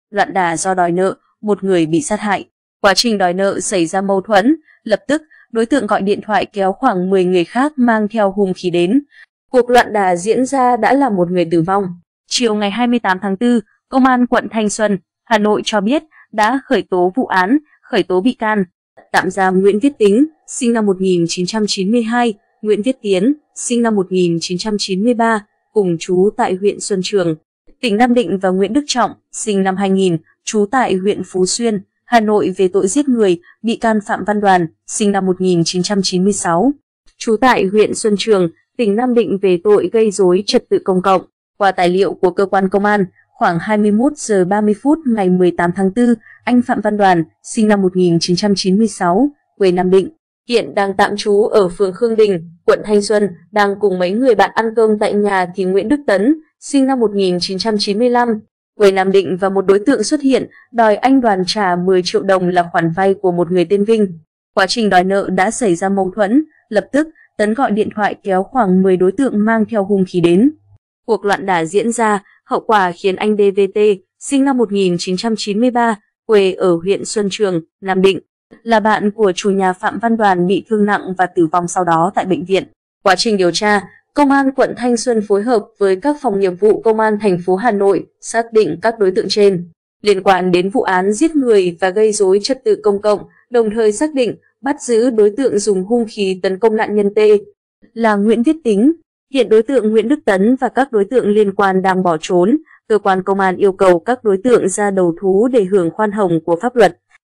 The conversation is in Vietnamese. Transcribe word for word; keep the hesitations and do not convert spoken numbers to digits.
loạn đả do đòi nợ, một người bị sát hại. Quá trình đòi nợ xảy ra mâu thuẫn, lập tức đối tượng gọi điện thoại kéo khoảng mười người khác mang theo hung khí đến. Cuộc loạn đả diễn ra đã làm một người tử vong. Chiều ngày hai mươi tám tháng tư, Công an quận Thanh Xuân, Hà Nội cho biết đã khởi tố vụ án, khởi tố bị can, tạm giam Nguyễn Viết Tính, sinh năm một nghìn chín trăm chín mươi hai, Nguyễn Viết Tiến, sinh năm một nghìn chín trăm chín mươi ba, cùng trú tại huyện Xuân Trường, tỉnh Nam Định và Nguyễn Đức Trọng, sinh năm hai nghìn, trú tại huyện Phú Xuyên, Hà Nội về tội giết người. Bị can Phạm Văn Đoàn, sinh năm một nghìn chín trăm chín mươi sáu, trú tại huyện Xuân Trường, tỉnh Nam Định về tội gây rối trật tự công cộng. Qua tài liệu của cơ quan công an, khoảng hai mươi mốt giờ ba mươi phút ngày mười tám tháng tư, anh Phạm Văn Đoàn, sinh năm một nghìn chín trăm chín mươi sáu, quê Nam Định, hiện đang tạm trú ở phường Khương Đình, quận Thanh Xuân, đang cùng mấy người bạn ăn cơm tại nhà thì Nguyễn Đức Tấn, sinh năm một nghìn chín trăm chín mươi lăm, quê Nam Định và một đối tượng xuất hiện đòi anh Đoàn trả mười triệu đồng là khoản vay của một người tên Vinh. Quá trình đòi nợ đã xảy ra mâu thuẫn, lập tức Tấn gọi điện thoại kéo khoảng mười đối tượng mang theo hung khí đến. Cuộc loạn đả diễn ra, hậu quả khiến anh đê vê tê, sinh năm một nghìn chín trăm chín mươi ba, quê ở huyện Xuân Trường, Nam Định, là bạn của chủ nhà Phạm Văn Đoàn bị thương nặng và tử vong sau đó tại bệnh viện. Quá trình điều tra, Công an quận Thanh Xuân phối hợp với các phòng nghiệp vụ Công an thành phố Hà Nội xác định các đối tượng trên liên quan đến vụ án giết người và gây rối trật tự công cộng, đồng thời xác định bắt giữ đối tượng dùng hung khí tấn công nạn nhân T là Nguyễn Viết Tính. Hiện đối tượng Nguyễn Đức Tấn và các đối tượng liên quan đang bỏ trốn. Cơ quan công an yêu cầu các đối tượng ra đầu thú để hưởng khoan hồng của pháp luật.